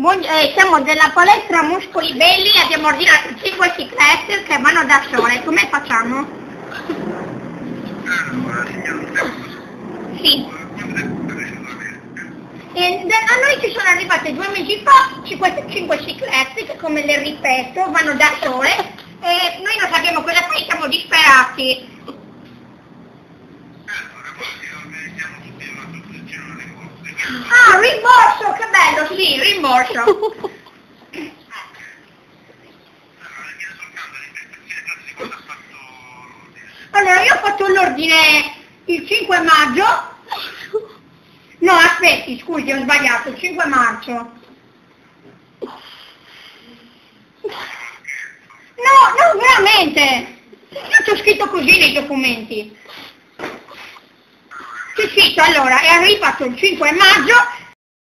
Siamo della palestra Muscoli Belli, abbiamo ordinato 5 ciclette che vanno da sole, come facciamo? Sì. A noi ci sono arrivate 2 mesi fa 5 ciclette che, come le ripeto, vanno da sole e noi non sappiamo cosa fare, siamo disperati. Ah, rimborso, che bello, sì, rimborso. Allora, io ho fatto l'ordine il 5 maggio. No, aspetti, scusi, ho sbagliato, il 5 marzo. No, veramente. Io ci ho scritto così nei documenti. Sì, allora, è arrivato il 5 maggio